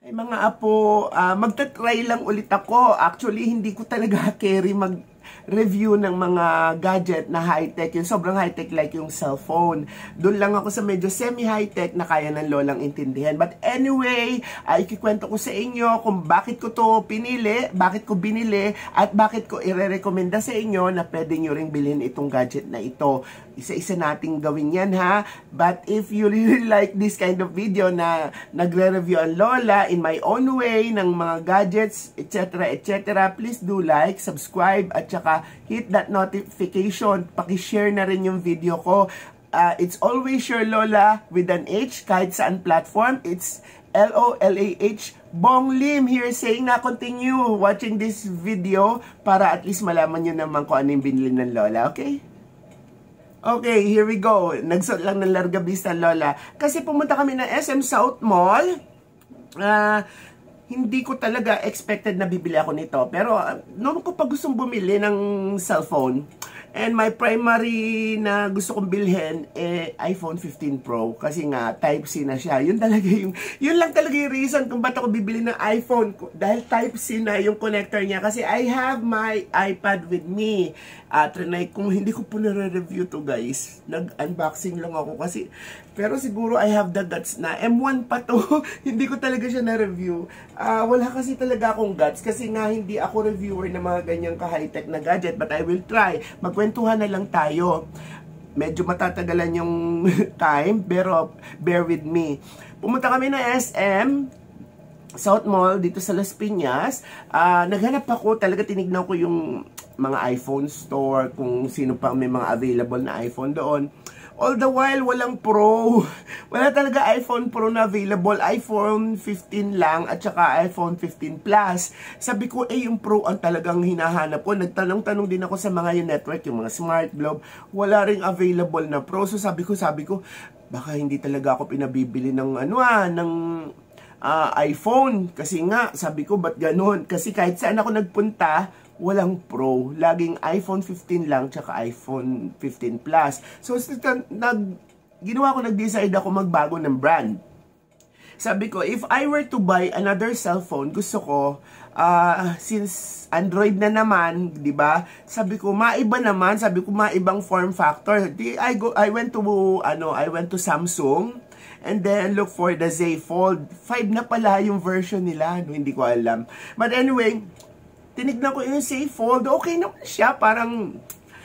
Ay mga apo, magta-try lang ulit ako. Actually, hindi ko talaga carry mag-review ng mga gadget na high-tech. Yung sobrang high-tech like yung cellphone. Doon lang ako sa medyo semi-high-tech na kaya ng lolang intindihan. But anyway, ikikwento ko sa inyo kung bakit ko to pinili, bakit ko binili, at bakit ko ire-recommenda sa inyo na pwede nyo ring bilhin itong gadget na ito. Isa-isa nating gawin yan ha. But if you really like this kind of video na nagre-review ang lola in my own way ng mga gadgets, etc. etc. Please do like, subscribe, at saka hit that notification. Pakishare na rin yung video ko. It's always your lola with an H kahit saan platform. It's LOLAH Bong Lim here saying na continue watching this video para at least malaman nyo naman kung ano yung binili ng lola. Okay? Okay, here we go. Nagsuot lang ng Larga Vista lola. Kasi pumunta kami ng SM South Mall. Hindi ko talaga expected na bibili ako nito. Pero noon ko pa gustong bumili ng cellphone. And my primary na gusto kong bilhin iPhone 15 Pro kasi nga Type-C na siya. Yun lang talaga yung reason kung ba't ako bibili ng iPhone dahil Type-C na yung connector niya kasi I have my iPad with me. Trinay kung hindi ko po nare-review to guys. Nag-unboxing lang ako kasi pero siguro I have the guts na M1 pa to. Hindi ko talaga siya na-review. Wala kasi talaga akong guts kasi nga hindi ako reviewer ng mga ganyang ka-high-tech na gadget but I will try. Magkwentuhan na lang tayo. Medyo matatagalan yung time pero bear with me. Pumunta kami na SM South Mall dito sa Las Piñas. Naghanap ako, talaga tinignan ko yung mga iPhone store, kung sino pa may mga available na iPhone doon. All the while, walang Pro. Wala talaga iPhone Pro na available. iPhone 15 lang at saka iPhone 15 Plus. Sabi ko, yung Pro ang talagang hinahanap ko. Nagtanong-tanong din ako sa mga yung network, yung mga Smart Globe. Wala ring available na Pro. So sabi ko, baka hindi talaga ako pinabibili ng iPhone. Kasi nga, sabi ko, ba't ganun? Kasi kahit saan ako nagpunta, walang Pro. Laging iPhone 15 lang, tsaka iPhone 15 Plus. So, nag-decide ako magbago ng brand. Sabi ko, if I were to buy another cellphone, gusto ko, since Android na naman, di ba? Sabi ko, maiba naman. Sabi ko, maibang form factor. I went to Samsung. And then, look for the Z Fold. 5 na pala yung version nila. No, hindi ko alam. But anyway, tinignan ko yung Z Fold. Okay naman siya. Parang,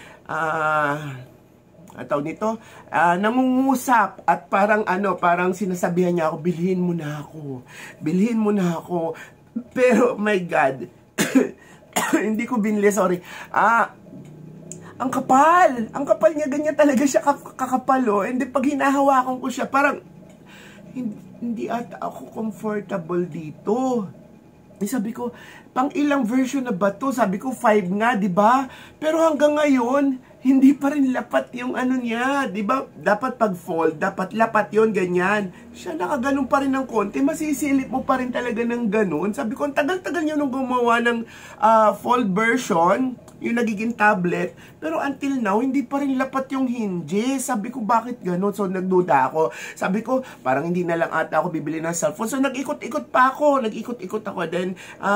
tawag nito, nangungusap. At parang, parang sinasabihan niya ako, bilhin mo na ako. Bilhin mo na ako. Pero, my God, hindi ko binili, sorry. Ang kapal niya, ganyan talaga siya kakapal, oh. And then, pag hinahawakan ko siya, parang, hindi ata ako comfortable dito. Sabi ko, pang ilang version na ba to? Sabi ko, 5 nga, di ba? Pero hanggang ngayon, hindi pa rin lapat yung niya, di ba? Dapat pag fold, dapat lapat yon ganyan. Siya nakaganon pa rin ng konti, masisilip mo pa rin talaga ng ganon. Sabi ko, ang tagal-tagal nyo nung gumawa ng fold version, yung nagiging tablet, pero until now, hindi pa rin lapat yung hinges. Sabi ko, bakit ganon? So, nagduda ako. Sabi ko, parang hindi na lang ata ako bibili ng cellphone. So, nag-ikot-ikot pa ako. Then,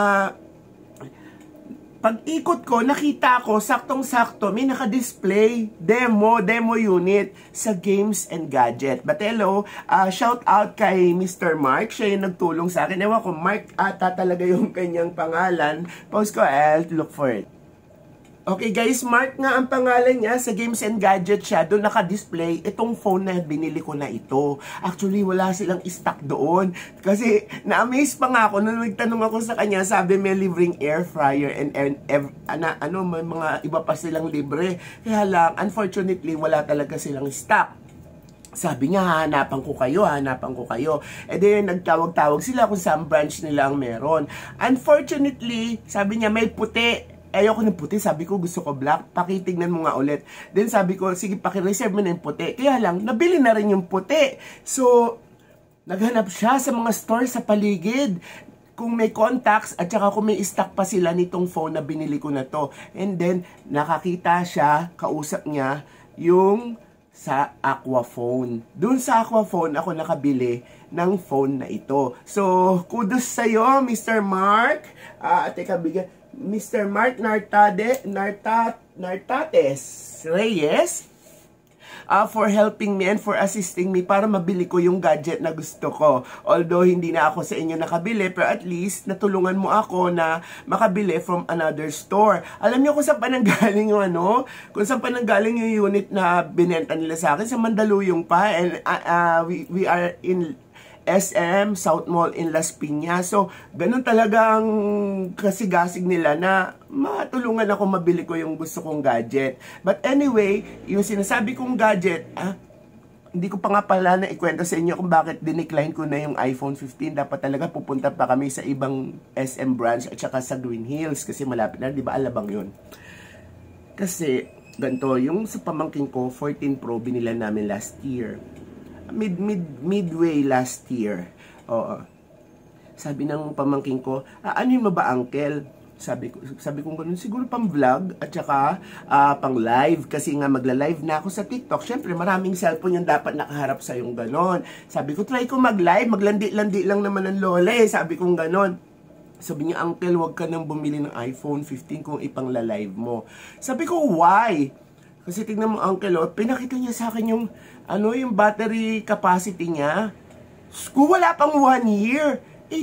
pag-ikot ko, nakita ko, saktong-sakto, may naka-display, demo unit sa Games and Gadget. But hello, shout out kay Mr. Mark. Siya yung nagtulong sa akin. Ewan ko, Mark ata talaga yung kanyang pangalan. Pause ko, I'll look for it. Okay guys, Mark nga ang pangalan niya, sa Games and Gadget siya, doon naka-display itong phone na binili ko na ito. Actually, wala silang stock doon. Kasi, na-amaze pa nga ako, nung nagtanong ako sa kanya, sabi may libreng air fryer and may mga iba pa silang libre. Kaya lang, unfortunately, wala talaga silang stock. Sabi niya, hanapan ko kayo. E then, nagtawag-tawag sila kung saan branch nila ang meron. Unfortunately, sabi niya, may puti. Ayoko ng puti, sabi ko gusto ko black, pakitignan mo nga ulit. Then sabi ko, sige pakireserve mo na yung puti. Kaya lang, nabili na rin yung puti. So, naghanap siya sa mga store sa paligid. Kung may contacts at saka kung may stock pa sila nitong phone na binili ko na to. And then, nakakita siya, kausap niya, yung sa Aquaphone. Doon sa Aquaphone, ako nakabili ng phone na ito. So, kudos sa'yo, Mr. Mark. Teka, bigyan. Mr. Mark Nartates Reyes. For helping me and for assisting me para mabili ko yung gadget na gusto ko. Although hindi na ako sa inyo nakabili, pero at least natulungan mo ako na makabili from another store. Alam niyo kung saan pa nanggaling yung kung saan pa nanggaling yung unit na binenta nila sa akin? Sa Mandaluyong pa. And we are in SM, South Mall in Las Piñas. So, ganun talaga ang kasigasig nila na matulungan ako mabili ko yung gusto kong gadget. But anyway, yung sinasabi kong gadget, hindi ko pa nga pala na ikwento sa inyo kung bakit dinecline ko na yung iPhone 15. Dapat talaga pupunta pa kami sa ibang SM branch at saka sa Green Hills kasi malapit na, di ba Alabang yun? Kasi, ganito, yung sa pamangking ko, 14 Pro binila namin last year. Midway last year. Oo. Sabi ng pamangking ko, ano yun ba uncle? Sabi ko ganun, siguro pang vlog at saka pang live. Kasi nga magla-live na ako sa TikTok. Syempre maraming cellphone yung dapat nakaharap sa yung ganon. Sabi ko, try ko mag-live. Maglandi-landi lang naman ng lola eh. Sabi ko ganon. Sabi niya, uncle, wag ka nang bumili ng iPhone 15 kung ipang la-live mo. Sabi ko, why? Kasi tignan mo, uncle, pinakita niya sa akin yung yung battery capacity niya. Wala pang 1 year.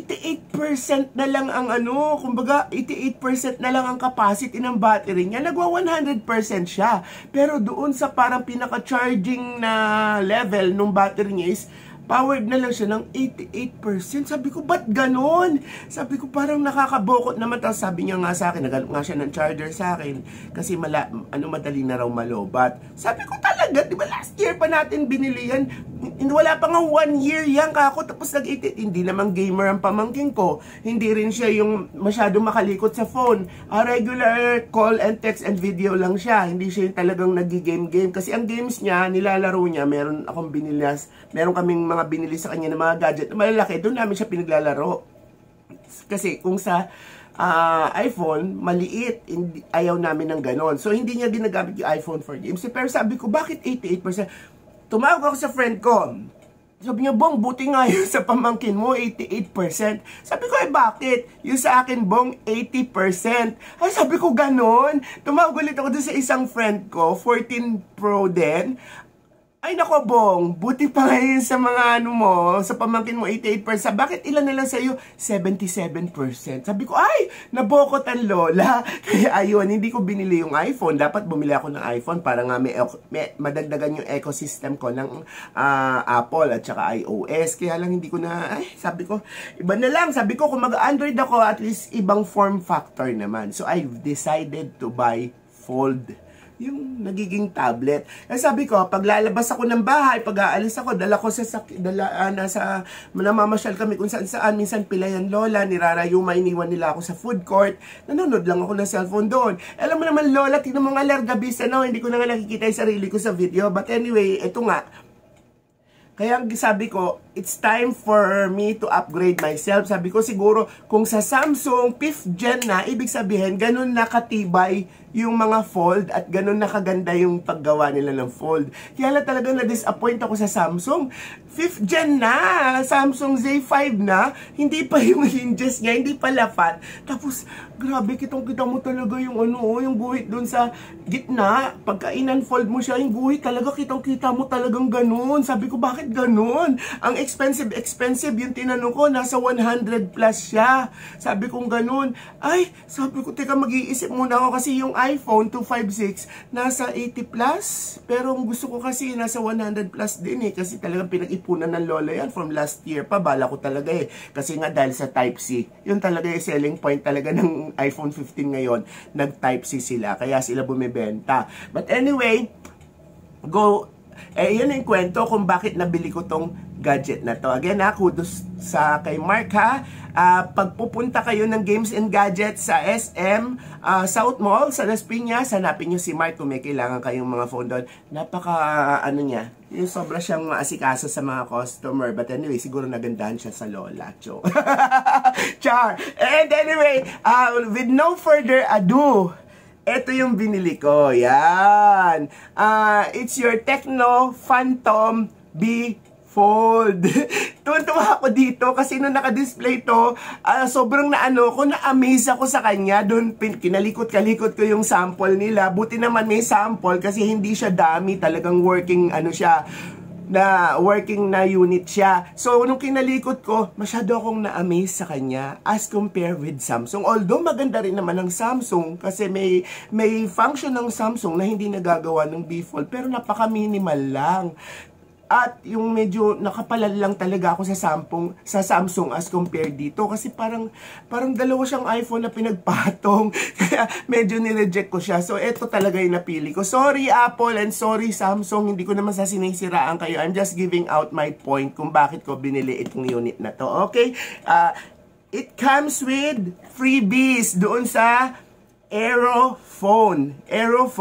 88% na lang ang kumbaga 88% na lang ang capacity ng battery niya. Nagwa 100% siya. Pero doon sa parang pinaka-charging na level ng battery niya is powered na lang siya ng 88%. Sabi ko, ba't ganon? Sabi ko, parang nakakabokot naman. Tapos sabi niya nga sa akin, nagalok nga siya ng charger sa akin. Kasi madali na raw malobat. Sabi ko talaga, di ba last year pa natin binili yan? Wala pa nga 1 year yan kako. Tapos hindi naman gamer ang pamangking ko. Hindi rin siya yung masyadong makalikot sa phone. Regular call and text and video lang siya. Hindi siya yung talagang nag-game. Kasi ang games niya, nilalaro niya, meron kaming mga binili sa kanya ng mga gadget na malalaki, doon namin siya pinaglalaro. Kasi kung sa iPhone, maliit, ayaw namin ng ganon. So, hindi niya ginagamit yung iPhone for games. Pero sabi ko, bakit 88%? Tumawag ako sa friend ko. Sabi niya, Bong, buti nga yun sa pamangkin mo, 88%. Sabi ko, bakit? Yung sa akin, Bong, 80%. Ay, sabi ko, ganon. Tumawag ulit ako dun sa isang friend ko, 14 Pro din. Ay nako Bong, buti pa ngayon sa mga sa pamangkin mo 88%. Bakit ilan na lang sa'yo? 77%. Sabi ko, ay, nabokot ang lola. Kaya ayun, hindi ko binili yung iPhone. Dapat bumili ako ng iPhone para nga may madagdagan yung ecosystem ko ng Apple at saka iOS. Kaya lang hindi ko na, sabi ko, iba na lang. Sabi ko, kung mag-Android ako, at least ibang form factor naman. So I've decided to buy Fold. Yung nagiging tablet. Kasi sabi ko, pag lalabas ako ng bahay, pag aalis ako, dala ko namamasyal kami kung saan, minsan Pilayan Lola, nirarayuma, iniwan nila ako sa food court, nanonood lang ako ng cellphone doon. Alam mo naman Lola, tingnan mo nga largabis, hindi ko na nga nakikita yung sarili ko sa video, but anyway, ito nga, kaya sabi ko, it's time for me to upgrade myself. Sabi ko siguro, kung sa Samsung 5th gen na, ibig sabihin, ganun nakatibay yung mga fold at ganun nakaganda yung paggawa nila ng fold. Kaya lang talagang na-disappoint ako sa Samsung. 5th gen na, Samsung Z5 na, hindi pa yung hinges niya, hindi pa lapat. Tapos, grabe, kitang-kita mo talaga yung yung guhit dun sa gitna. Pagka in-unfold mo siya, yung guhit talaga, kitang-kita mo talagang ganun. Sabi ko, bakit ganun? Ang expensive yung tinanong ko, nasa 100 plus siya. Sabi ko ganun. Ay, sabi ko, teka, mag-iisip muna ako kasi yung iPhone 256 nasa 80 plus. Pero ang gusto ko kasi nasa 100 plus din kasi talagang pinag-ipunan ng lola yan from last year pa. Bala ko talaga Kasi nga dahil sa Type-C, yun talaga yung selling point talaga ng iPhone 15 ngayon. Nag-Type-C sila, kaya sila bumibenta. But anyway, yun yung kwento kung bakit nabili ko tong gadget na to. Again kudos sa kay Mark pagpupunta kayo ng Games and Gadgets sa SM South Mall sa Las Piñas, hanapin nyo si Mark kung may kailangan kayong mga phone doon. Napaka niya, yung sobra siyang maasikaso sa mga customer. But anyway, siguro nagandahan siya sa lola. Char! And anyway, with no further ado, ito yung binili ko. Yan. It's your Tecno Phantom B Fold. Tuwan-tuwa ako dito kasi nung naka-display to, sobrang na-amaze ako sa kanya. Doon kinalikot-kalikot ko yung sample nila. Buti naman may sample kasi hindi siya dami, talagang working working na unit siya. So, nung kinalikot ko, masyado akong na-amaze sa kanya as compared with Samsung. Although, maganda rin naman ang Samsung kasi may function ng Samsung na hindi nagagawa ng B Fold, pero napaka-minimal lang. At yung medyo nakapalal lang talaga ako sa Samsung as compared dito. Kasi parang dalawa siyang iPhone na pinagpatong. Kaya medyo nireject ko siya. So, ito talaga yung napili ko. Sorry Apple and sorry Samsung. Hindi ko naman sinisiraan kayo. I'm just giving out my point kung bakit ko binili itong unit na to. Okay? It comes with freebies doon sa Aerophone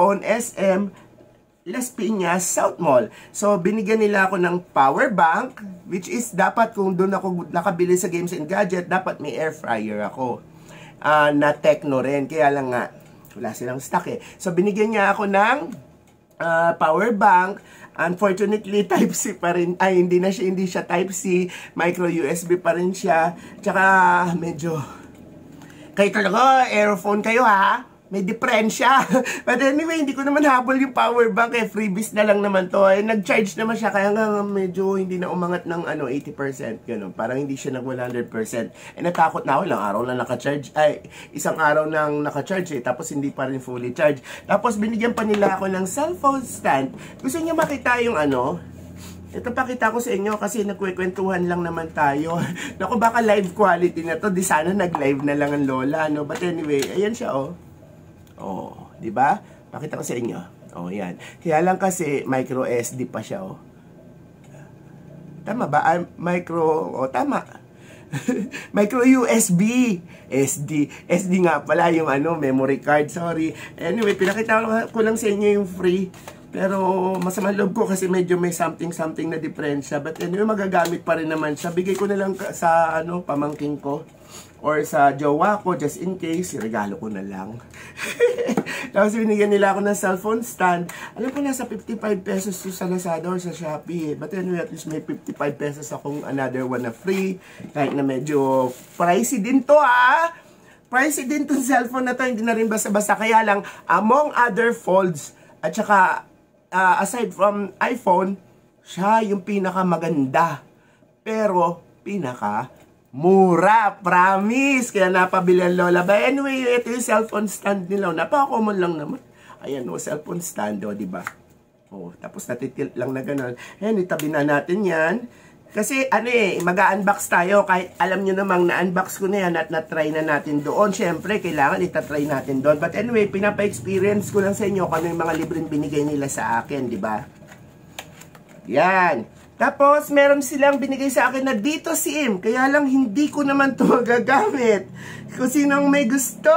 SM Las Piñas, South Mall. So, binigyan nila ako ng power bank, which is dapat kung doon ako nakabili sa Games and Gadget, dapat may air fryer ako. Na Tecno rin. Kaya lang nga, wala silang stock eh. So, binigyan niya ako ng power bank. Unfortunately, Type-C pa rin. Ay, hindi siya Type-C. Micro USB pa rin siya. Tsaka, medyo... Kayo talaga, Aerophone kayo ha? May diferensya. But anyway, hindi ko naman habol yung power bank eh. Freebies na lang naman to. Eh, nag-charge naman siya. Kaya nga medyo hindi na umangat ng 80%. Ganun. Parang hindi siya nag 100%. Eh, natakot na ako. Ilang araw na naka-charge. Ay, isang araw nang naka-charge eh. Tapos hindi pa rin fully charge. Tapos binigyan pa nila ako ng cellphone stand. Gusto niyo makita yung ito pakita ko sa inyo kasi nagkwekwentuhan lang naman tayo. Naku, baka live quality na to. Di sana nag-live na lang ang lola, no? But anyway, ayan siya, oh. Oh, di ba? Pakita ko sa inyo. Oh, yan. Kaya lang kasi micro SD pa siya, oh. Tama ba? Tama. Micro USB. SD nga pala yung memory card. Sorry. Anyway, pinakita ko lang sa inyo yung free. Pero masama loob ko kasi medyo may something na diferensya. But anyway, magagamit pa rin naman siya. Bigay ko na lang sa pamangking ko. Or sa jowa ko, just in case, regalo ko na lang. Tapos binigyan nila ako ng cellphone stand. Alam ko nasa 55 pesos sa Lazada or sa Shopee. But anyway, at least may 55 pesos akong another one na free. Kahit na medyo pricey din to Pricey din tong cellphone na to. Hindi na rin basta-basta. Kaya lang, among other folds, at saka aside from iPhone, siya yung pinakamaganda. Pero, mura, promise. Kaya napabili ang lola. But anyway, ito yung cellphone stand nila. Napaka-common lang naman. Ayan, cellphone stand, diba? Tapos natitilt lang na gano'n. Ayan, itabi na natin yan. Kasi, mag-unbox tayo. Kahit alam nyo namang na-unbox ko na yan at na-try na natin doon. Siyempre, kailangan itatry natin doon. But anyway, pinapa-experience ko lang sa inyo kung ano yung mga libreng binigay nila sa akin, diba? Yan. Tapos, meron silang binigay sa akin na dito SIM. Kaya lang, hindi ko naman ito magagamit. Kung sinong may gusto,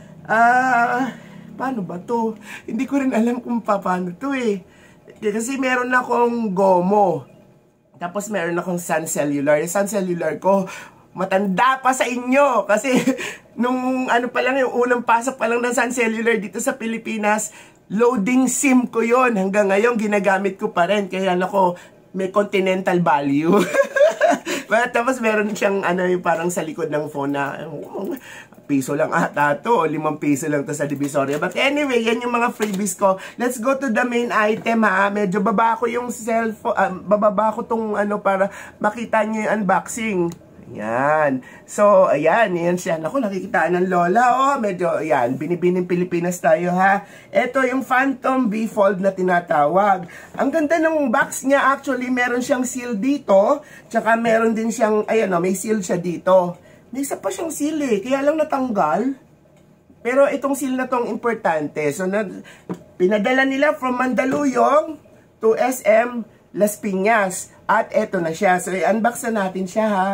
paano ba to? Hindi ko rin alam kung paano to eh. Kasi meron akong GOMO. Tapos, meron akong Sun Cellular. Yung Sun Cellular ko, matanda pa sa inyo. Kasi, nung pa lang, yung unang pasok pa lang ng Sun Cellular dito sa Pilipinas, loading SIM ko yon. Hanggang ngayon, ginagamit ko pa rin. Kaya, may continental value. Tapos meron siyang yung parang sa likod ng phone na piso lang ata to o 5 piso lang to sa Divisoria. But anyway, yan yung mga freebies ko. Let's go to the main item Medyo baba ko yung cellphone, bababa ko tong para makita niyo yung unboxing. Ayan. So, ayan. Ayan siya. Naku, nakikitaan ng lola. Medyo, ayan. Binibining Pilipinas tayo, ha. Ito yung Phantom B Fold na tinatawag. Ang ganda ng box niya. Actually, meron siyang seal dito. Tsaka meron din siyang, ayan may seal siya dito. May isa pa siyang seal Kaya lang natanggal. Pero itong seal na tong importante. So, pinadala nila from Mandaluyong to SM Las Piñas. At eto na siya. So, i-unbox na natin siya, ha.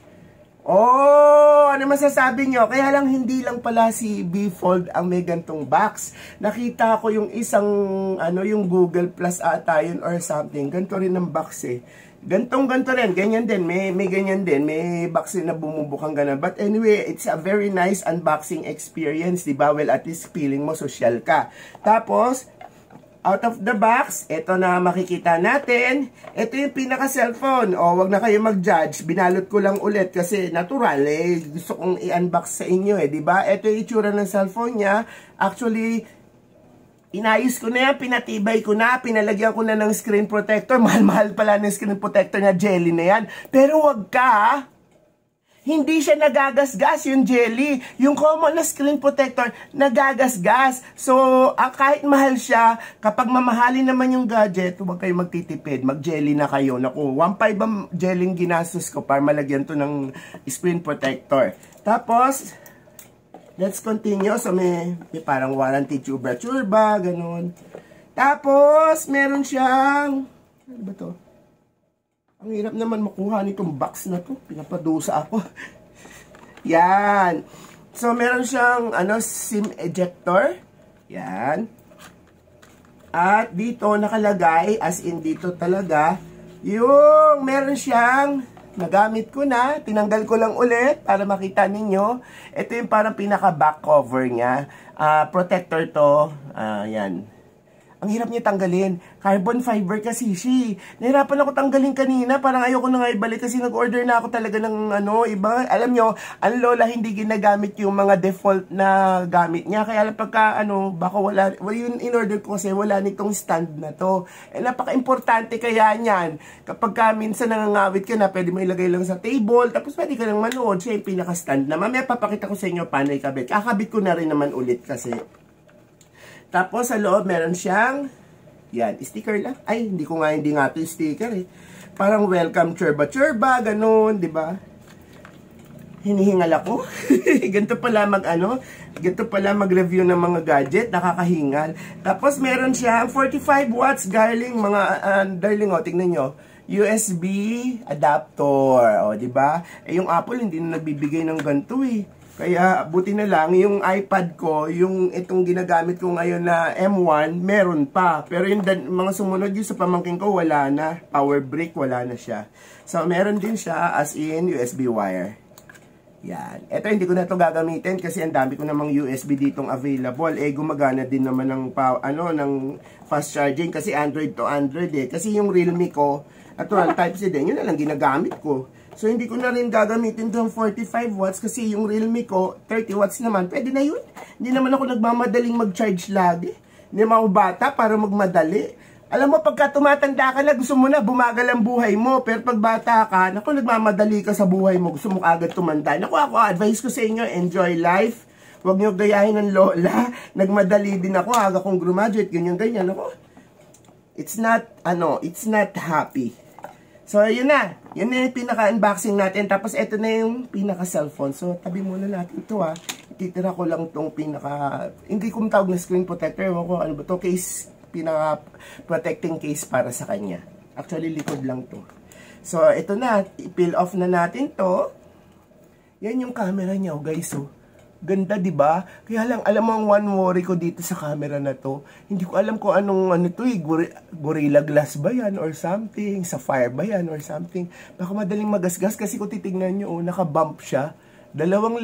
Ano masasabi nyo? Kaya lang hindi lang pala si B Fold ang may gantong box. Nakita ko yung isang, yung Google Plus ata yun or something. Ganto rin ang box ganto rin. Ganyan din. May ganyan din. May box na bumubukang ganun. But anyway, it's a very nice unboxing experience, diba? Well, at least feeling mo social ka. Tapos, out of the box, ito na makikita natin. Ito yung pinaka-cellphone. O, wag na kayo mag-judge. Binalot ko lang ulit kasi natural eh. Gusto kong i-unbox sa inyo eh, di ba? Ito yung itsura ng cellphone niya. Actually, inayos ko na yan, pinatibay ko na, pinalagyan ko na ng screen protector. Mahal-mahal pala ng screen protector na jelly na yan. Pero wag ka, hindi siya nagagasgas yung jelly. Yung common na screen protector, nagagasgas. So, kahit mahal siya, kapag mamahalin naman yung gadget, huwag kayo magtitipid. Mag-jelly na kayo. Naku, 1.5 ang jelly ginastos ko para malagyan to ng screen protector. Tapos, let's continue. So, may parang warranty churba, ganun. Tapos, meron siyang, ano ba to? Ang hirap naman makuha nitong box na to. Pinapadusa ako. Yan. So, meron siyang SIM ejector. Yan. At dito nakalagay, as in dito talaga, yung meron siyang, nagamit ko na, tinanggal ko lang ulit para makita ninyo. Ito yung parang pinaka-back cover niya. Protector to. Yan. Ang hirap niya tanggalin. Carbon fiber kasi siya. Nahirapan ako tanggalin kanina. Parang ayoko na nga ibalik kasi nag-order na ako talaga ng iba. Alam nyo, ang lola hindi ginagamit yung mga default na gamit niya. Kaya lang pagka baka wala, yun in-order ko kasi wala nitong stand na to. Eh, napaka-importante kaya niyan. Kapag minsan nangangawit ka na, pwede mo ilagay lang sa table. Tapos pwede ka lang manood. Siya yung pinaka-stand na. Mamaya papakita ko sa inyo paano ikabit. Kakabit ko na rin naman ulit kasi. Tapos, sa loob, meron siyang, yan, sticker lang. Ay, hindi nga ito sticker eh. Parang welcome churba, ganun, di ba? Hinihingal ako. Ganito pala ganito pala mag-review ng mga gadget, nakakahingal. Tapos, meron siyang 45 watts, darling, tingnan nyo. USB adapter, o, di ba? Eh, yung Apple, hindi na nagbibigay ng ganito eh. Kaya, buti na lang, yung iPad ko, yung itong ginagamit ko ngayon na M1, meron pa. Pero yung mga sumunod yung sa pamangkin ko, wala na. Power brick, wala na siya. So, meron din siya as in USB wire. Yan. Ito, hindi ko na ito gagamitin kasi ang dami ko namang USB ditong available. Eh, gumagana din naman ng, ng fast charging kasi Android to Android eh. Kasi yung Realme ko, natural Type-C din, yun na lang ginagamit ko. So, hindi ko na rin gagamitin itong 45 watts kasi yung Realme ko, 30 watts naman. Pwede na yun. Hindi naman ako nagmamadaling mag-charge lagi. Hindi naman ako bata para magmadali. Alam mo, pagka tumatanda ka na, gusto mo na bumagal ang buhay mo. Pero pag bata ka, naku, nagmamadali ka sa buhay mo. Gusto mo agad tumanda. Naku, ako, advice ko sa inyo, enjoy life. Huwag nyo gayahin ng lola. Nagmadali din ako, aga kong graduate, ganyan-ganyan. Naku, it's not happy. So, yun na. Yun na yung pinaka-unboxing natin. Tapos, ito na yung pinaka-cellphone. So, tabi muna natin ito ha. Ititira ko lang itong hindi ko matawag na screen protector. Ewan ko, ano ba ito? Case, pinaka-protecting case para sa kanya. Actually, likod lang to. So, ito na. I-peel off na natin to. Yan yung camera niya, guys. So, ganda, di ba? Kaya lang, alam mo ang one worry ko dito sa camera na to. Hindi ko alam kung anong to eh. Gorilla Glass ba yan or something? Sapphire ba yan or something? Baka madaling magasgas kasi kung titignan nyo, naka-bump siya. Dalawang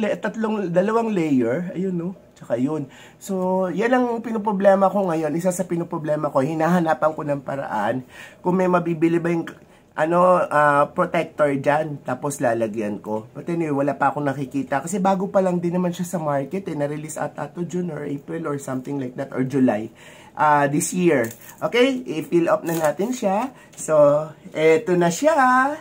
layer. Ayun, no? Tsaka yun. So, yan ang pinoproblema ko ngayon. Isa sa pinoproblema ko, hinahanapan ko ng paraan. Kung may mabibili ba yung protector dyan, tapos lalagyan ko. But anyway, wala pa akong nakikita. Kasi bago pa lang din naman siya sa market. Na-release ata to June or April or something like that. Or July. This year. Okay? I-fill up na natin siya. So, eto na siya.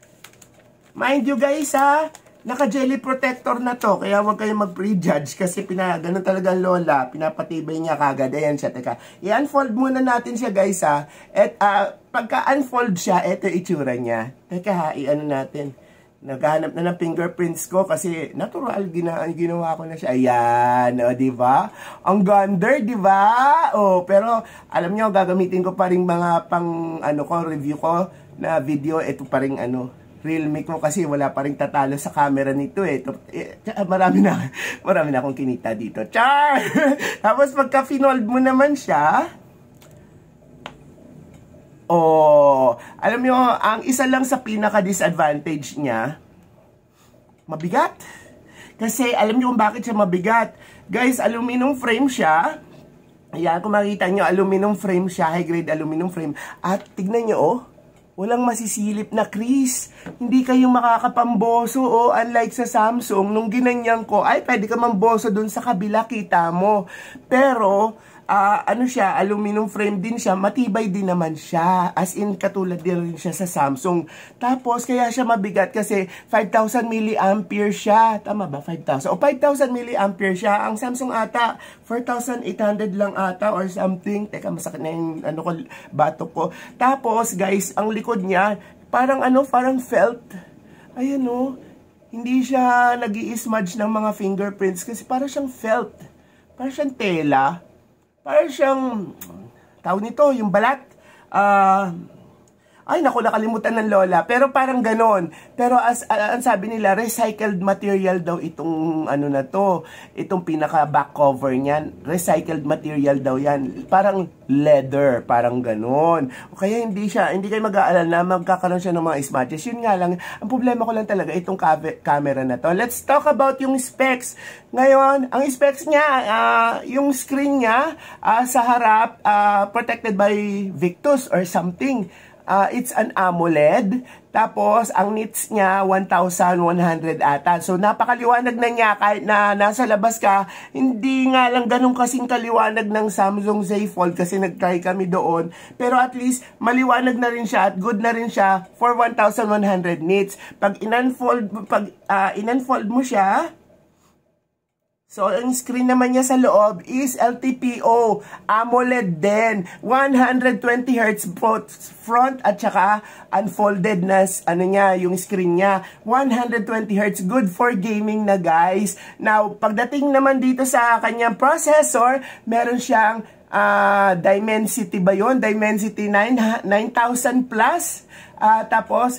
Mind you guys naka-jelly protector na to. Kaya huwag kayong mag-prejudge kasi ganun talaga ang lola. Pinapatibay niya kagad. Ayan siya. Teka, i-unfold muna natin siya guys At pagka-unfold siya, eto itsura niya. Teka i-ano natin. Naghahanap na ng fingerprints ko kasi natural ginawa ko na siya. Ayan, diba? Ang gander, diba? Pero alam niyo, gagamitin ko pa rin mga review ko na video. Ito pa rin Realme ko kasi wala pa rin tatalo sa camera nito eh. Marami na akong kinita dito. Char! Tapos pagka finold mo naman siya, alam nyo, ang isa lang sa pinaka-disadvantage niya, mabigat. Kasi alam nyo kung bakit siya mabigat. Guys, aluminum frame siya. Ayan, kung makikita nyo, aluminum frame siya, high grade aluminum frame. At tignan nyo, oh, walang masisilip na crease. Hindi kayo makakapamboso, oh, unlike sa Samsung. Nung ginanyan ko, ay, pwede ka mamboso dun sa kabila, kita mo. Pero, ano siya, aluminum frame din siya, matibay din naman siya. As in, katulad din rin siya sa Samsung. Tapos, kaya siya mabigat kasi 5,000 milliampere siya. Tama ba? 5,000? O 5,000 milliampere siya. Ang Samsung ata, 4,800 lang ata or something. Teka, masakit na yung batok ko. Tapos, guys, ang likod niya, parang parang felt. Ayan o. Hindi siya nag-i-smudge ng mga fingerprints kasi parang siyang felt. Parang siyang tela. Parang siyang, tawag nito, yung balat. Ay, naku, nakalimutan ng lola. Pero parang ganon. Pero ang sabi nila, recycled material daw itong na to. Itong pinaka back cover niyan. Recycled material daw yan. Parang leather. Parang ganon. O kaya hindi kayo mag-aalala na magkakaroon siya ng mga smudges. Yun nga lang, ang problema ko lang talaga itong camera na to. Let's talk about yung specs. Ngayon, ang specs niya, yung screen niya sa harap, protected by Victus or something. It's an AMOLED. Tapos, ang nits niya, 1,100 ata. So, napakaliwanag na niya kahit na nasa labas ka. Hindi nga lang ganun kasing kaliwanag ng Samsung Z Fold kasi nag-try kami doon. Pero at least, maliwanag na rin siya at good na rin siya for 1,100 nits. Pag in-unfold mo siya, so, ang screen naman niya sa loob is LTPO, AMOLED din, 120Hz both front at saka unfolded na yung screen niya. 120Hz, good for gaming na guys. Now, pagdating naman dito sa kanyang processor, meron siyang Dimensity ba yun? Dimensity 9000 plus. Tapos,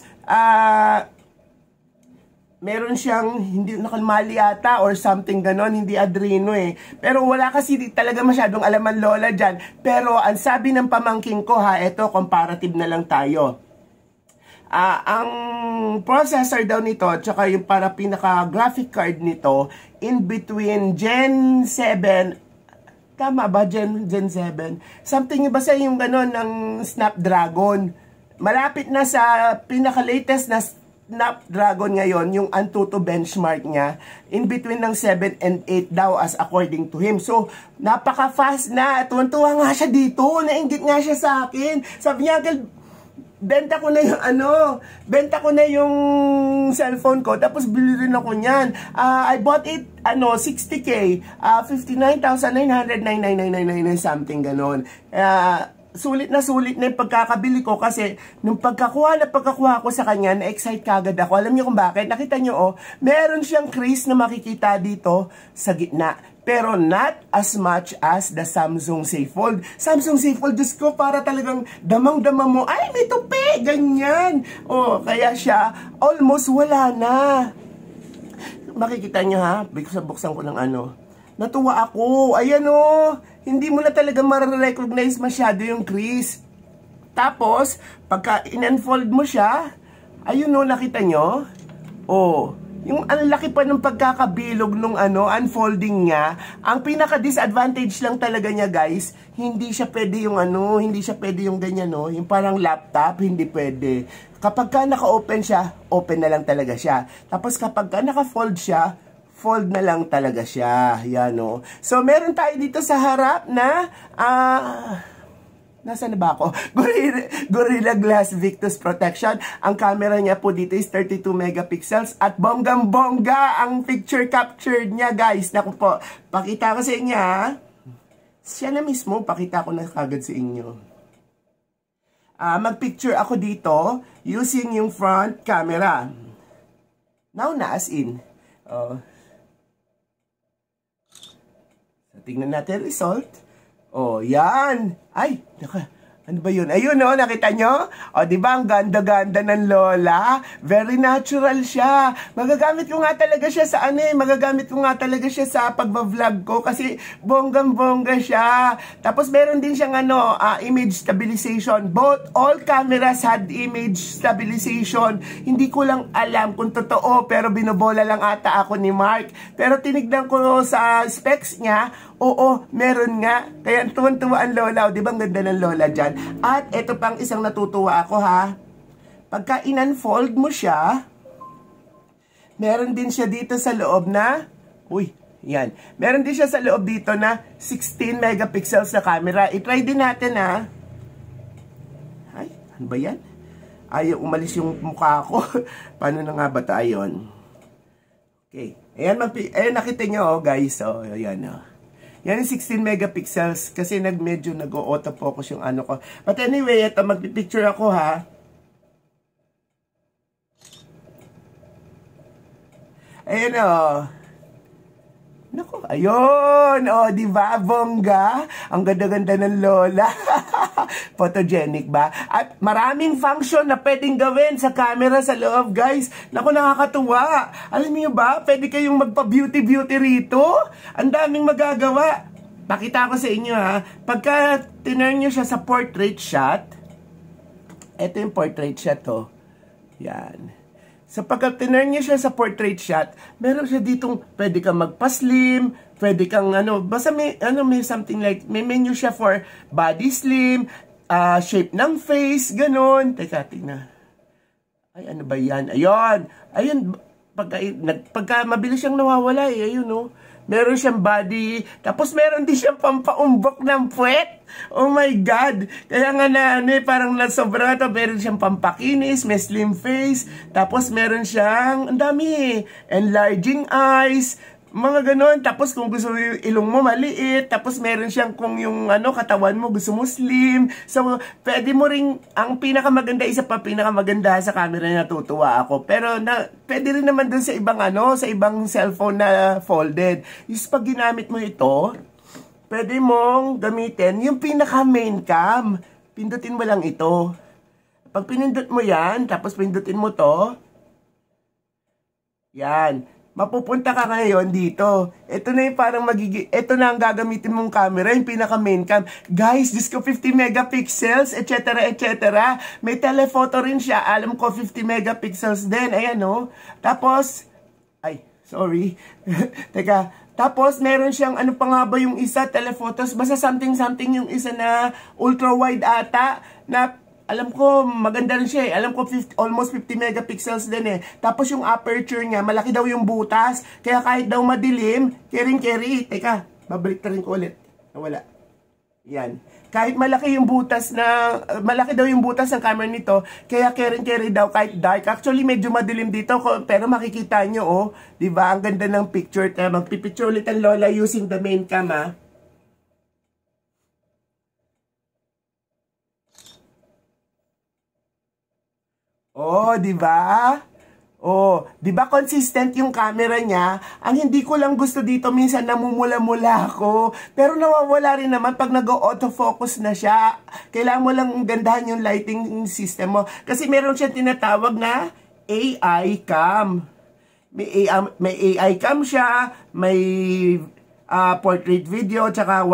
meron siyang, hindi nakalmali ata or something ganon, hindi Adreno eh. Pero wala kasi talaga masyadong alaman lola dyan. Pero ang sabi ng pamangking ko eto, comparative na lang tayo. Ang processor daw nito, tsaka yung para pinaka-graphic card nito, in between Gen 7, tama ba? Gen 7? Something basta yung ganon ng Snapdragon. Malapit na sa pinaka-latest na Snapdragon ngayon, yung Antutu benchmark niya, in between ng 7 and 8 daw as according to him. So, napaka-fast na. Tuwan-tuwa nga siya dito. Nainggit nga siya sa akin. Sabi niya, benta ko na yung benta ko na yung cellphone ko, tapos bili rin ako niyan. I bought it, 60K, 59,999 something ganon. Sulit na yung pagkakabili ko kasi nung pagkakuha ko sa kanya, na-excite kagad ako. Alam niyo kung bakit? Nakita niyo, meron siyang crease na makikita dito sa gitna. Pero not as much as the Samsung Z Fold. Samsung Z Fold, Diyos ko, para talagang damang-dama mo, ay, may tupi, ganyan. Kaya siya, almost wala na. Makikita niyo buksan ko ng natuwa ako. Ayan hindi mo na talaga ma-recognize masyado yung crease. Tapos, pagka in-unfold mo siya, ayun nakita nyo? Yung ang laki pa ng pagkakabilog nung unfolding niya. Ang pinaka-disadvantage lang talaga niya, guys, hindi siya pwede yung hindi siya pwede yung ganyan, yung parang laptop, hindi pwede. Kapag ka naka-open siya, open na lang talaga siya. Tapos kapag ka naka-fold siya, fold na lang talaga siya. Yan, So, meron tayo dito sa harap na, nasaan na ba ako? Gorilla Glass Victus Protection. Ang camera niya po dito is 32 megapixels at bonggang-bongga ang picture captured niya, guys. Naku po, pakita ko sa inyo, Siya na mismo, pakita ko na kagad sa inyo. Mag-picture ako dito using yung front camera. Now na, as in. Tingnan natin result. Yan. Ay, ano ba yun? Ayun, nakita nyo? Diba ang ganda-ganda ng lola? Very natural siya. Magagamit ko nga talaga siya sa magagamit ko nga talaga siya sa pagbablog ko kasi bonggang-bongga siya. Tapos meron din siyang image stabilization. All cameras had image stabilization. Hindi ko lang alam kung totoo, pero binobola lang ata ako ni Mark. Pero tinignan ko sa specs niya, Oo, meron nga. Kaya tuwan-tuwa ang lola. O, di ba ang ganda ng lola dyan? At ito pang isang natutuwa ako ha. Pagka in-unfold mo siya, meron din siya dito sa loob na, yan. Meron din siya sa loob dito na 16 megapixels na camera. I-try din natin ha. Ay, ano ba yan? Ayaw umalis yung mukha ko. Paano na nga ba tayo? Okay. Ayan, ayan nakita nyo guys. So, ayan o. Yan yung 16 megapixels kasi medyo nag-auto-focus yung ano ko. But anyway, ito magpipicture ako ha. Ayan o. Naku, ayun. O, di ba? Bongga. Ang ganda-ganda ng lola. Photogenic ba? At maraming function na pwedeng gawin sa camera sa loob, guys. Naku, nakakatuwa. Alam niyo ba? Pwede kayong magpa-beauty-beauty rito. Ang daming magagawa. Pakita ko sa inyo ha. Pagka tinurn nyo siya sa portrait shot, ito yung portrait shot to. Yan. So, pagka tinurn niya siya sa portrait shot, meron siya ditong, pwede kang magpa-slim, pwede kang, basta may something like, may menu siya for body slim, shape ng face, ganun. Teka, tingnan. Ay, ano ba yan? Ayun. Ayun, pagka mabilis siyang nawawala, ayun, no? Meron siyang body, tapos meron din siyang pampaumbok ng puwet. Oh my God! Kaya nga parang nasobra ito. Meron siyang pampakinis, may slim face, tapos meron siyang, ang dami, enlarging eyes, mga ganon. Tapos kung gusto mo yung ilong mo maliit, tapos meron siyang kung yung katawan mo gusto mo slim. So, pwede mo ring, ang pinakamaganda, isa pa pinakamaganda sa camera na natutuwa ako. Pero pwede rin naman dun sa ibang sa ibang cellphone na folded. Is pag ginamit mo ito, pwede mong gamitin yung pinaka main cam. Pindutin mo lang ito. Pag pinindot mo yan, tapos pindutin mo to, yan. Mapupunta ka ngayon dito. Ito na yung parang ito na ang gagamitin mong camera, yung pinaka main cam. Guys, Diyos ko, 50 megapixels, etc. etc. May telephoto rin siya. Alam ko, 50 megapixels din. Ayan, no? Tapos, sorry. Teka. Tapos, meron siyang, ano pa nga ba yung isa, telephotos. Basta something yung isa na ultra-wide ata, na alam ko, maganda rin siya eh. Alam ko, almost 50 megapixels din eh. Tapos yung aperture niya, malaki daw yung butas. Kaya kahit daw madilim, carry. Teka, babalik na rin ko ulit. Nawala. Yan. Kahit malaki daw yung butas ng camera nito, kaya carry daw kahit dark. Actually, medyo madilim dito, pero makikita nyo, oh. Diba? Ang ganda ng picture. Kaya magpipicture ulit ang lola using the main cam, ah. Oh, di ba? Oh, di ba consistent yung camera niya? Ang hindi ko lang gusto dito, minsan namumula-mula ako. Pero nawawala rin naman pag nag-autofocus na siya. Kailangan mo lang gandahan yung lighting system mo. Kasi meron siyang tinatawag na AI cam. May AI cam siya, may portrait video, tsaka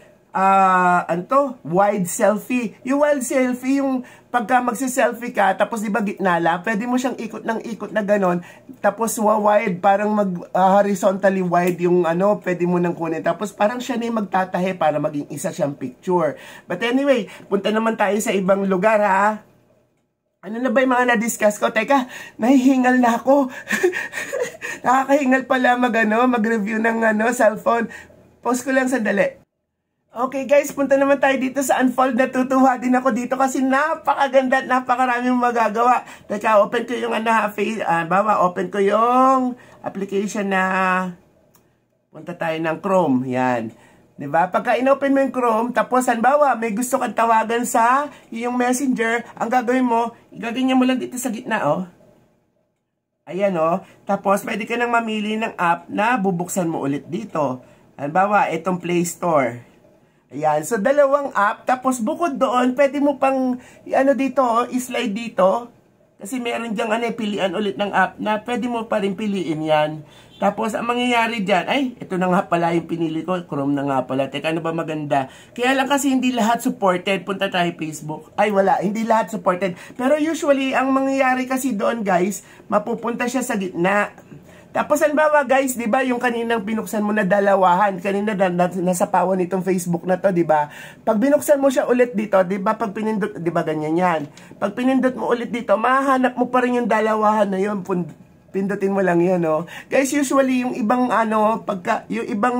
wide selfie. Yung wide selfie, yung pagka magsi-selfie ka, tapos di ba gitna lang, pwede mo siyang ikot ng ikot na ganon, tapos wide, parang horizontally wide yung pwede mo nang kunin. Tapos parang siya na yung magtatahe para maging isa siyang picture. But anyway, punta naman tayo sa ibang lugar ha. Ano na ba yung mga na-discuss ko? Teka, nahihingal na ako. Nakakahingal pala mag-review ng cellphone. Pause ko lang sandali. Okay guys, punta naman tayo dito sa Unfold. Natutuwa din ako dito kasi napakaganda at napakaraming magagawa. Teka, open ko yung open ko yung application na punta tayo ng Chrome. Yan. Diba? Pagka in-open mo yung Chrome, tapos halimbawa, may gusto kang tawagan sa yung Messenger, ang gagawin mo, igaganyan mo lang dito sa gitna, oh. Ayan, oh. Tapos, pwede ka nang mamili ng app na bubuksan mo ulit dito. Halimbawa, itong Play Store. Ayan, so dalawang app, tapos bukod doon, pwede mo pang, dito, i-slide dito, kasi meron dyang pilian ulit ng app na pwede mo pa rin piliin yan. Tapos, ang mangyayari dyan, ito na nga pala yung pinili ko, Chrome na nga pala, teka, ano ba maganda? Kaya lang kasi hindi lahat supported, punta tayo Facebook, wala, hindi lahat supported. Pero usually, ang mangyayari kasi doon guys, mapupunta siya sa gitna. Tapos halimbawa guys, 'di ba, yung kaninang binuksan mo na dalawahan, kanina nasa pawan nitong Facebook na 'to, 'di ba? Pag binuksan mo siya ulit dito, 'di ba, pag pinindot, 'di ba ganyan 'yan. Pag pinindot mo ulit dito, mahahanap mo pa rin yung dalawahan na 'yon. Pindutin mo lang 'yan, no. Guys, usually yung ibang yung ibang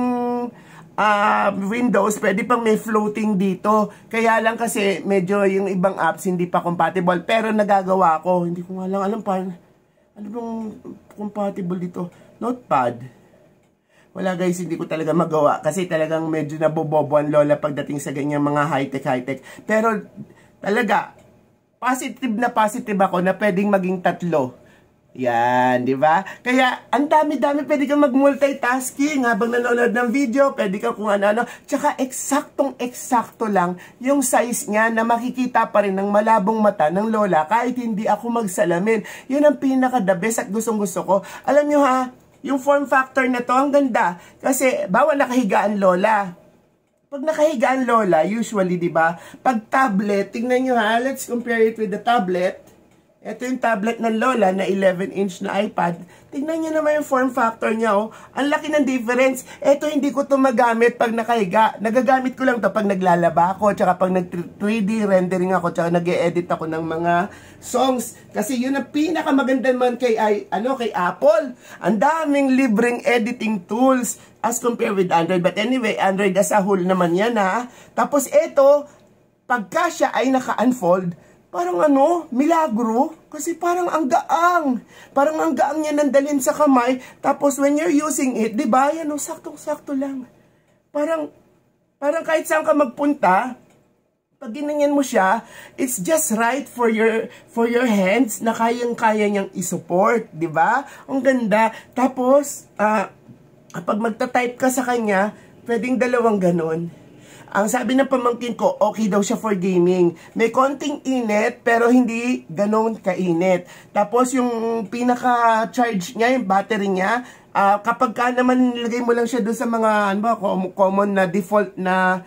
Windows, pwede pang may floating dito. Kaya lang kasi medyo yung ibang apps hindi pa compatible, pero nagagawa ko. Hindi ko nga lang alam pa ano bang compatible dito. Notepad. Wala guys, hindi ko talaga magawa kasi talagang medyo nabobobo ang lola pagdating sa ganyan mga high-tech. Pero talaga positive ako na pwedeng maging 3. Yan, di ba? Kaya, ang dami-dami, pwede kang mag-multitasking habang nanonood ng video, pwede kang kung ano-ano. Tsaka, eksaktong-eksakto lang yung size niya na makikita pa rin ng malabong mata ng lola kahit hindi ako magsalamin. Yun ang pinaka-the best at gustong-gusto ko. Alam nyo ha, yung form factor na to, ang ganda. Kasi, bawal nakahigaan lola. Pag nakahigaan lola, usually, di ba? Pag tablet, tingnan nyo ha, let's compare it with the tablet. Ito yung tablet ng lola na 11-inch na iPad. Tingnan nyo naman yung form factor niya, oh. Ang laki ng difference. Ito hindi ko ito magamit pag nakahiga. Nagagamit ko lang ito pag naglalaba ako, tsaka pag nag-3D rendering ako, tsaka nag-e-edit ako ng mga songs. Kasi yun ang pinakamaganda man kay Apple. Ang daming libreng editing tools as compared with Android. But anyway, Android as a whole naman yan, ha. Tapos ito, pagka siya ay naka-unfold, parang milagro. Kasi parang ang gaang. Parang ang gaang niya nandalin sa kamay. Tapos when you're using it, di ba? Yan saktong-sakto lang. Parang kahit saan ka magpunta, pag ginanyan mo siya, it's just right for your hands na kayang-kaya niyang isupport. Di ba? Ang ganda. Tapos, kapag magta-type ka sa kanya, pwedeng dalawang ganon. Ang sabi ng pamangkin ko, okay daw siya for gaming. May konting init, pero hindi ganun kainit. Tapos yung pinaka-charge niya, yung battery niya, kapag ka naman nilagay mo lang siya doon sa mga common na default na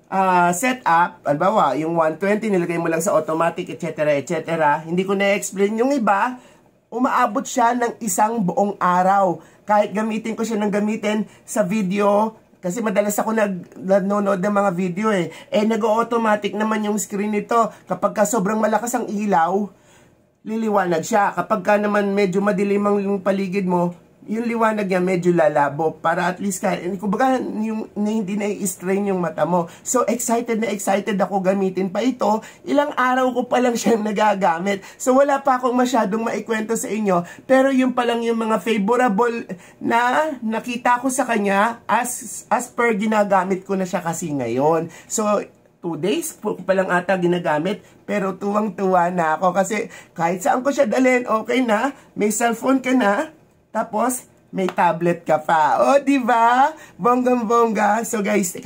setup, albawa, yung 120 nilagay mo lang sa automatic, etc. Hindi ko na-explain. Yung iba, umaabot siya ng isang buong araw. Kahit gamitin ko siya ng gamitin sa video, kasi madalas ako nanonood ng mga video nag-automatic naman yung screen nito. Kapag ka sobrang malakas ang ilaw, liliwanag siya. Kapag ka naman medyo madilim ang paligid mo, yung liwanag niya medyo lalabo. Para at least kumbaga hindi na i-strain yung mata mo. So excited ako gamitin pa ito. Ilang araw ko pa lang siyang nagagamit. So wala pa akong masyadong maikwento sa inyo. Pero yun pa lang yung mga favorable na nakita ko sa kanya as per ginagamit ko na siya kasi ngayon. So 2 days po pa lang ata ginagamit, pero tuwang-tuwa na ako kasi kahit saan ko siya dalhin, okay na, may cellphone ka na, tapos may tablet ka pa. O, di ba? Bonggang-bongga. So guys,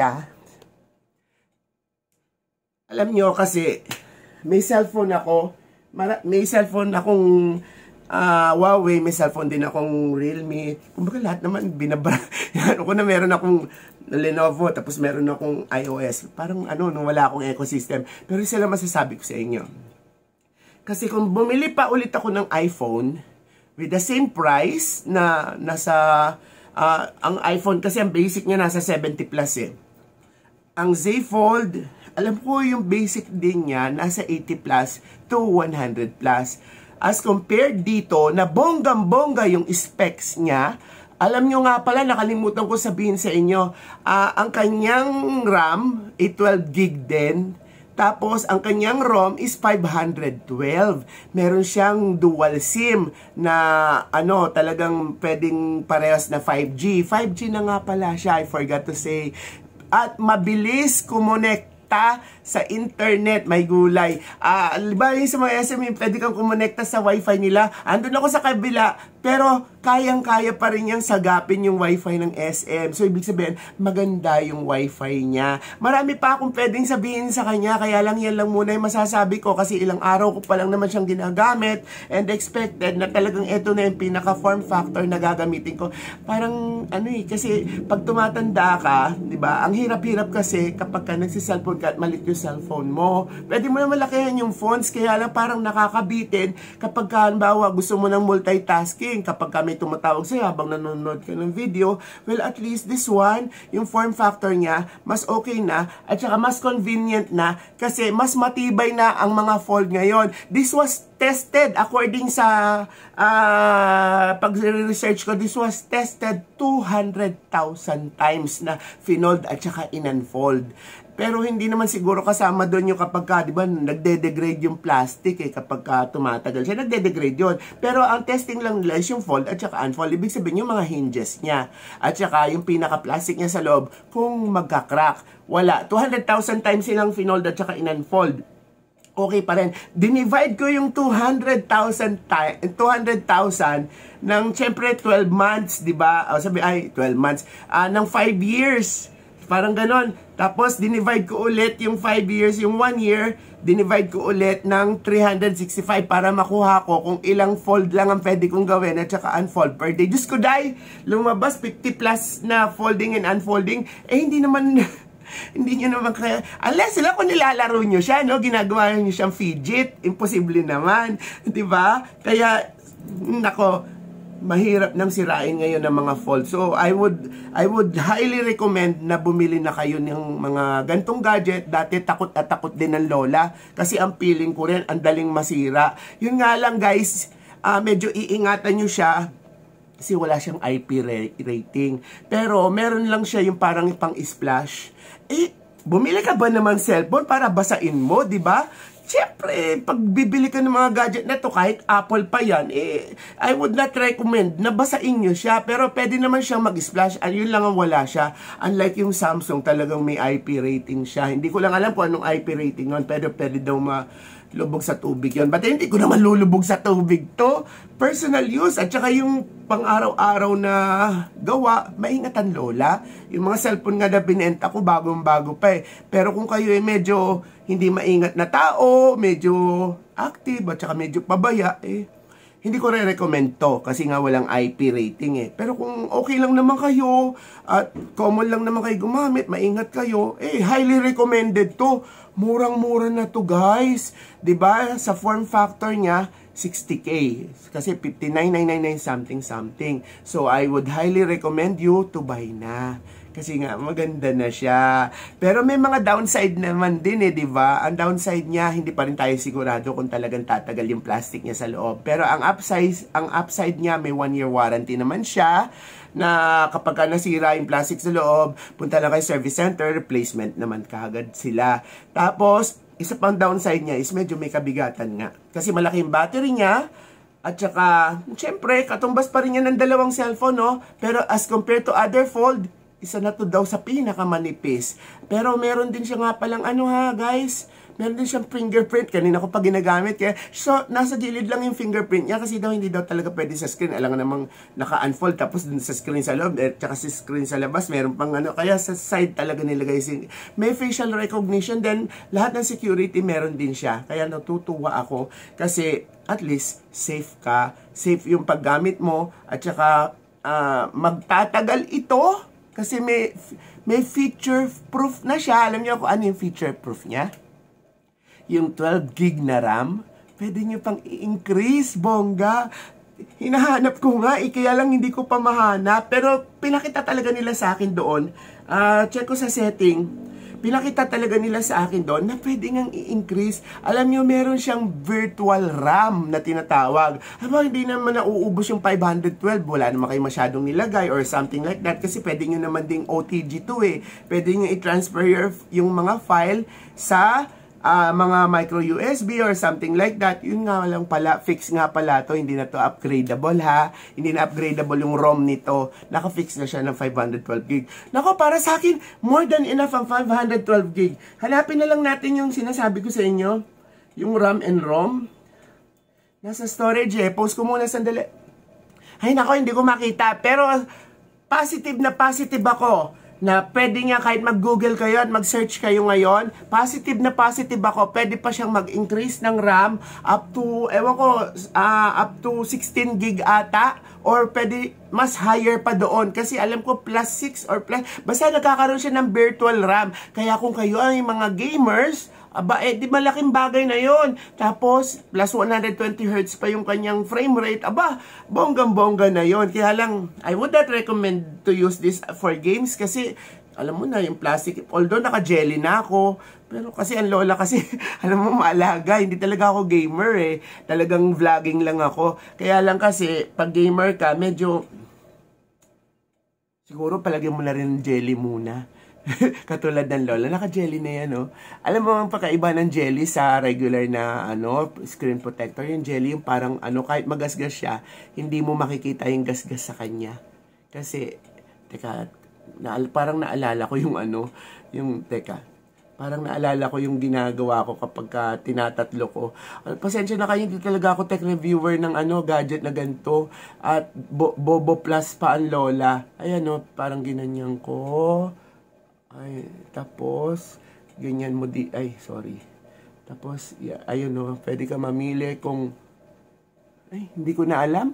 alam nyo kasi may cellphone ako, may cellphone akong Huawei, may cellphone din akong Realme. Kumbaga lahat naman binabara. Ako na meron akong Lenovo, tapos meron akong iOS. Parang wala akong ecosystem. Pero isa lang masasabi ko sa inyo. Kasi kung bumili pa ulit ako ng iPhone with the same price na nasa ang iPhone kasi ang basic niya nasa 70 plus Ang Z Fold, alam ko yung basic din niya nasa 80 plus to 100 plus. As compared dito, na bonggang-bongga yung specs niya. Alam nyo nga pala, nakalimutan ko sabihin sa inyo, ang kanyang RAM, 12 gig din. Tapos, ang kanyang ROM is 512. Meron siyang dual SIM na talagang pwedeng parehas na 5G. 5G na nga pala siya, I forgot to say. At mabilis kumonekta sa internet, may gulay. Diba yung sa mga SM, pwede kang kumonekta sa wifi nila. Andun ako sa kabila, pero kayang-kaya pa rin niyang sagapin yung wifi ng SM. So, ibig sabihin, maganda yung wifi niya. Marami pa akong pwedeng sabihin sa kanya, kaya lang yan lang muna yung masasabi ko kasi ilang araw ko pa lang naman siyang ginagamit and expected na talagang ito na yung pinaka-form factor na gagamitin ko. Parang, kasi pag tumatanda ka, di ba, ang hirap-hirap kasi kapag ka nagsiselfone ka at malit yung cellphone mo. Pwede mo na malakihan yung fonts, kaya lang parang nakakabitin kapag halimbawa gusto mo ng multitasking. talking kapag kami tumatawag sa'yo habang nanonood ka ng video. Well, at least this one, yung form factor niya, mas okay na at saka mas convenient na kasi mas matibay na ang mga fold ngayon. This was tested according sa pag-research ko, this was tested 200,000 times na finold at saka in-unfold. Pero hindi naman siguro kasama doon yung kapag ka, di ba, nagde-degrade yung plastic kapag ka tumatagal siya, nagde-degrade yun. Pero ang testing lang nila is yung fold at saka unfold. Ibig sabihin yung mga hinges niya. At saka yung pinaka-plastic niya sa loob, kung magka-crack. Wala. 200,000 times silang finold at saka in-unfold. Okay pa rin. Dinivide ko yung 200,000 ng syempre 12 months, di ba? Sabi, 12 months. Ng 5 years. Parang ganon. Tapos, dinivide ko ulit yung 5 years, yung 1 year, dinivide ko ulit ng 365 para makuha ko kung ilang fold lang ang pwede kong gawin at saka unfold per day. Diyos ko, day, lumabas 50 plus na folding and unfolding. Hindi naman, hindi nyo naman kaya, unless sila kung nilalaro nyo siya, no? Ginagawa nyo siyang fidget, imposible naman. Diba? Kaya, nako, mahirap nang sirain ngayon ng mga fold. So, I would highly recommend na bumili na kayo ng mga gantong gadget. Dati takot at takot din ng lola. Kasi ang feeling ko rin, ang daling masira. Yun nga lang guys, medyo iingatan nyo siya. Kasi wala siyang IP rating. Pero, meron lang siya yung parang pang-splash. Bumili ka ba naman cellphone para basain mo, di ba? Siyempre, pag bibili ka ng mga gadget na to, kahit Apple pa yan, I would not recommend na basain nyo siya. Pero pwede naman siyang mag-splash. Yun lang ang wala siya. Unlike yung Samsung, talagang may IP rating siya. Hindi ko lang alam kung anong IP rating nun. Pero pwede daw malubog sa tubig yun. But hindi ko naman lulubog sa tubig to. Personal use. At saka yung pang-araw-araw na gawa, maingatan lola. Yung mga cellphone nga na binenta ko, bagong-bago pa Pero kung kayo medyo hindi maingat na tao, medyo active, at saka medyo pabaya, hindi ko re-recommend to kasi nga walang IP rating Pero kung okay lang naman kayo, at common lang naman kayo gumamit, maingat kayo, highly recommended to. Murang-mura na to guys. 'Di ba? Sa form factor niya, 60K. Kasi 59,999 something. So, I would highly recommend you to buy na. Kasi nga, maganda na siya. Pero may mga downside naman din di ba? Ang downside niya, hindi pa rin tayo sigurado kung talagang tatagal yung plastic niya sa loob. Pero ang upside niya, may 1-year warranty naman siya. Na kapag nasira yung plastic sa loob, punta lang kay service center, replacement naman kaagad sila. Tapos, isa pang downside niya is medyo may kabigatan nga. Kasi malaki yung battery niya. At saka, syempre, katumbas pa rin niya ng dalawang cellphone, no? Pero as compared to other fold, isa na to daw sa pinakamanipis. Pero meron din siya nga palang guys, meron din siyang fingerprint. Kanina ko pa ginagamit. So, nasa gilid lang yung fingerprint niya kasi daw hindi daw talaga pwede sa screen. Alam nga namang naka-unfold tapos dun sa screen sa loob at saka sa screen sa labas meron pang Kaya sa side talaga nilagay. May facial recognition then lahat ng security meron din siya. Kaya natutuwa ako kasi at least safe ka. Safe yung paggamit mo at saka magtatagal ito. Kasi may feature proof na siya. Alam niyo kung ano yung feature proof niya? Yung 12 gig na RAM, pwede niyo pang i-increase, bongga. Hinahanap ko nga, kaya lang hindi ko pa mahanap. Pero pinakita talaga nila sa akin doon. Check ko sa setting. Pinakita talaga nila sa akin doon na pwede ngang i-increase. Alam niyo, meron siyang virtual RAM na tinatawag. Habang hindi naman nauubos yung 512, wala naman kayo masyadong nilagay or something like that. Kasi pwede nyo naman ding OTG to Pwede nyo i-transfer yung mga file sa mga micro USB or something like that. Yun nga lang pala, fix nga pala to, hindi na to upgradable hindi na upgradable yung ROM nito. Naka-fix na siya ng 512 gig. Nako, para sa akin, more than enough ang 512 gig. Hanapin na lang natin yung sinasabi ko sa inyo, yung RAM and ROM. Nasa storage post ko muna sandali. Ay nako, hindi ko makita, pero positive ako na pwede nga kahit mag-google kayo at mag-search kayo ngayon, positive ako, pwede pa siyang mag-increase ng RAM up to, up to 16 gig ata, or pwede mas higher pa doon, kasi alam ko plus 6 or plus, basta nagkakaroon siya ng virtual RAM, kaya kung kayo ay mga gamers, Aba, di malaking bagay na yon. Tapos, plus 120 Hz pa yung kanyang frame rate. Aba, bonggang-bongga na yon. Kaya lang, I would not recommend to use this for games kasi, alam mo na, yung plastic, although naka-jelly na ako, pero kasi ang lola kasi, alam mo, maalaga. Hindi talaga ako gamer eh. Talagang vlogging lang ako. Kaya lang kasi, pag gamer ka, medyo, siguro palagyan mo na rin jelly muna. Katulad ng lola, naka-jelly na yan, oh. Alam mo ang pakaiba ng jelly sa regular na screen protector? Yung jelly, yung parang kahit magasgas siya, hindi mo makikita yung gasgas sa kanya. Kasi, teka, parang naalala ko parang naalala ko yung ginagawa ko kapag tinatatlo ko. Pasensya na kayo, hindi talaga ako tech reviewer ng gadget na ganito. At bobo plus pa ang lola. Ayan parang ginanyan ko. Ay, tapos, ganyan mo Tapos, ayun pwede ka mamili kung, hindi ko na alam.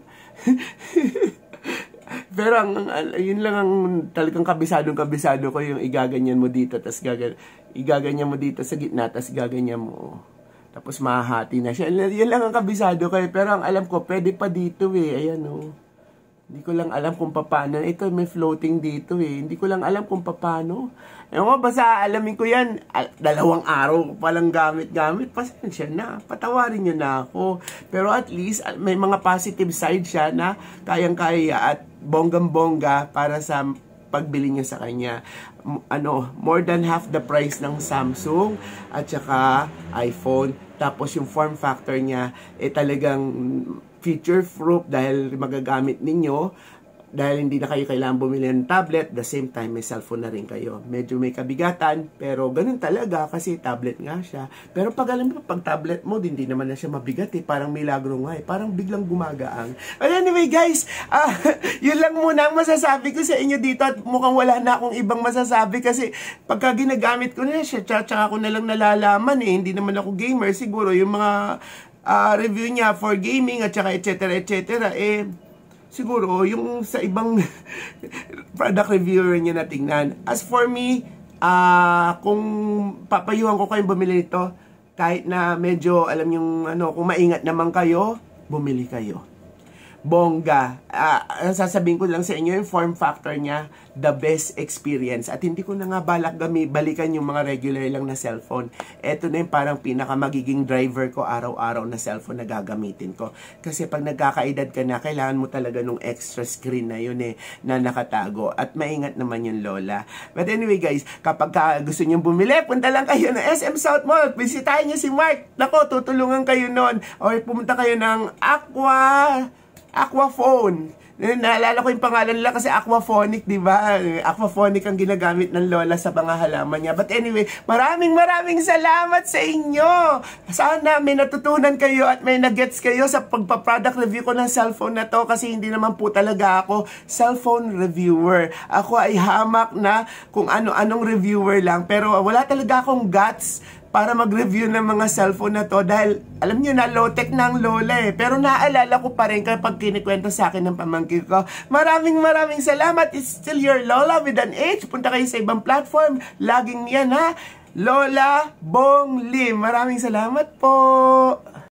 Pero yun lang ang talagang kabisado ko yung igaganyan mo dito, tas igaganyan mo dito sa gitna, tas gaganyan mo. Tapos mahahati na siya. Yun lang ang kabisado ko. Pero ang alam ko, pwede pa dito Ayan Hindi ko lang alam kung paano. Ito may floating dito Hindi ko lang alam kung paano. Basta alamin ko yan. 2 araw palang gamit-gamit. Pasensya na. Patawarin nyo na ako. Pero at least may mga positive side siya na kayang-kaya at bonggang-bongga para sa pagbili nyo sa kanya. More than half the price ng Samsung at saka iPhone. Tapos yung form factor niya talagang feature-proof dahil magagamit ninyo. Dahil hindi na kayo kailangan bumili ng tablet, the same time may cellphone na rin kayo. Medyo may kabigatan, pero ganun talaga kasi tablet nga siya. Pero pag alam mo, pag tablet mo, hindi naman na siya mabigat parang milagro nga parang biglang gumagaang. But anyway guys, yun lang muna ang masasabi ko sa inyo dito at mukhang wala na akong ibang masasabi kasi pagka ginagamit ko na siya, tsaka ko na lang nalalaman hindi naman ako gamer. Siguro yung mga review niya for gaming at saka etc. Siguro, yung sa ibang product reviewer niya na tingnan. As for me, kung papayuhan ko kayong bumili nito, kahit na medyo, alam yung, kung maingat naman kayo, bumili kayo. Bongga. Ang sasabihin ko lang sa inyo, yung form factor niya, the best experience. At hindi ko na nga balak balikan yung mga regular lang na cellphone. Ito na yung parang pinaka magiging driver ko araw-araw na cellphone na gagamitin ko. Kasi pag nagkakaedad ka na, kailangan mo talaga nung extra screen na yun na nakatago. At maingat naman yung lola. But anyway guys, kapag gusto nyo bumili, punta lang kayo na SM South Mall. Bisitahin nyo si Mark. Nako, tutulungan kayo nun. Or pumunta kayo ng Aquaphone. Naalala ko yung pangalan nila kasi Aquaphonic, di ba? Aquaphonic ang ginagamit ng lola sa mga halaman niya. But anyway, maraming salamat sa inyo. Sana may natutunan kayo at may nagets kayo sa pagpa-product review ko ng cellphone na to kasi hindi naman po talaga ako cellphone reviewer. Ako ay hamak na kung ano-anong reviewer lang. Pero wala talaga akong guts para mag-review ng mga cellphone na to dahil alam niyo na low-tech na ang lola pero naalala ko pa rin kapag kinikwento sa akin ng pamangkin ko. Maraming salamat. It's still your Lola with an H. Punta kayo sa ibang platform. Laging yan Lola Bong Lim. Maraming salamat po.